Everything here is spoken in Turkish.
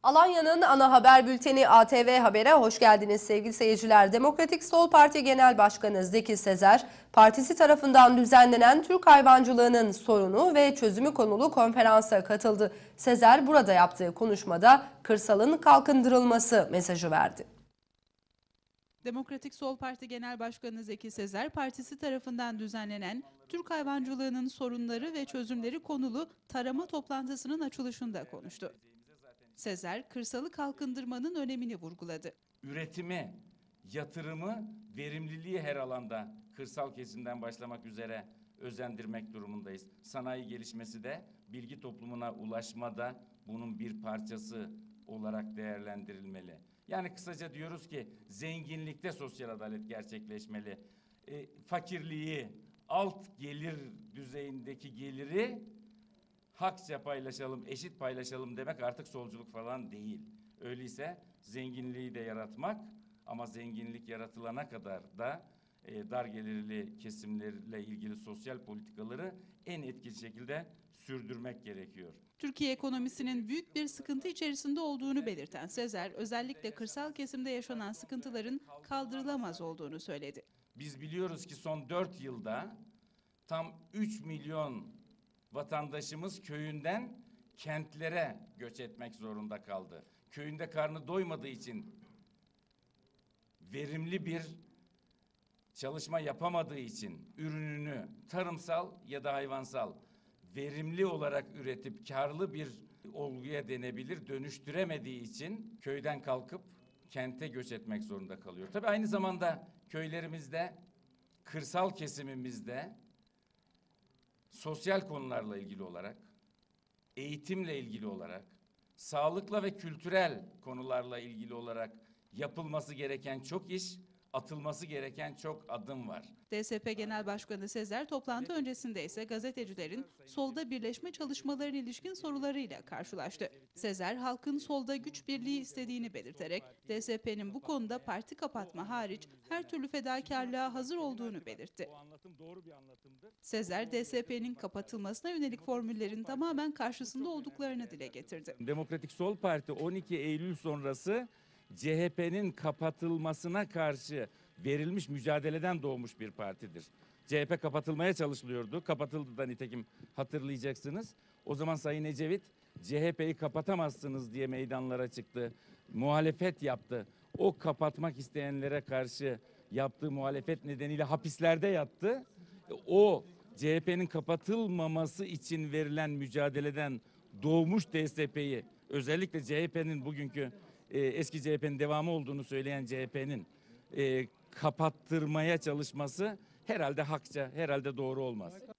Alanya'nın ana haber bülteni ATV Haber'e hoş geldiniz sevgili seyirciler. Demokratik Sol Parti Genel Başkanı Zeki Sezer, partisi tarafından düzenlenen Türk hayvancılığının sorunu ve çözümü konulu konferansa katıldı. Sezer burada yaptığı konuşmada kırsalın kalkındırılması mesajı verdi. Demokratik Sol Parti Genel Başkanı Zeki Sezer, partisi tarafından düzenlenen Türk hayvancılığının sorunları ve çözümleri konulu tarama toplantısının açılışında konuştu. Sezer, kırsalı kalkındırmanın önemini vurguladı. Üretimi, yatırımı, verimliliği her alanda kırsal kesimden başlamak üzere özendirmek durumundayız. Sanayi gelişmesi de bilgi toplumuna ulaşmada bunun bir parçası olarak değerlendirilmeli. Yani kısaca diyoruz ki zenginlikte sosyal adalet gerçekleşmeli. Fakirliği, alt gelir düzeyindeki geliri hakça paylaşalım, eşit paylaşalım demek artık solculuk falan değil. Öyleyse zenginliği de yaratmak ama zenginlik yaratılana kadar da dar gelirli kesimlerle ilgili sosyal politikaları en etkili şekilde sürdürmek gerekiyor. Türkiye ekonomisinin büyük bir sıkıntı içerisinde olduğunu belirten Sezer, özellikle kırsal kesimde yaşanan sıkıntıların kaldırılamaz olduğunu söyledi. Biz biliyoruz ki son 4 yılda tam 3 milyon vatandaşımız köyünden kentlere göç etmek zorunda kaldı. Köyünde karnı doymadığı için verimli bir çalışma yapamadığı için ürününü tarımsal ya da hayvansal verimli olarak üretip karlı bir olguya denebilir dönüştüremediği için köyden kalkıp kente göç etmek zorunda kalıyor. Tabii aynı zamanda köylerimizde, kırsal kesimimizde sosyal konularla ilgili olarak, eğitimle ilgili olarak, sağlıkla ve kültürel konularla ilgili olarak yapılması gereken çok iş, atılması gereken çok adım var. DSP Genel Başkanı Sezer toplantı öncesinde ise gazetecilerin solda birleşme çalışmalarına ilişkin sorularıyla karşılaştı. Sezer, halkın solda güç birliği istediğini belirterek DSP'nin bu konuda parti kapatma hariç her türlü fedakarlığa hazır olduğunu belirtti. Sezer, DSP'nin kapatılmasına yönelik formüllerin tamamen karşısında olduklarını dile getirdi. Demokratik Sol Parti 12 Eylül sonrası CHP'nin kapatılmasına karşı verilmiş mücadeleden doğmuş bir partidir. CHP kapatılmaya çalışılıyordu. Kapatıldı da nitekim hatırlayacaksınız. O zaman Sayın Ecevit CHP'yi kapatamazsınız diye meydanlara çıktı. Muhalefet yaptı. O kapatmak isteyenlere karşı yaptığı muhalefet nedeniyle hapislerde yattı. O CHP'nin kapatılmaması için verilen mücadeleden doğmuş DSP'yi, özellikle CHP'nin bugünkü eski CHP'nin devamı olduğunu söyleyen CHP'nin kapattırmaya çalışması herhalde hakça, herhalde doğru olmaz.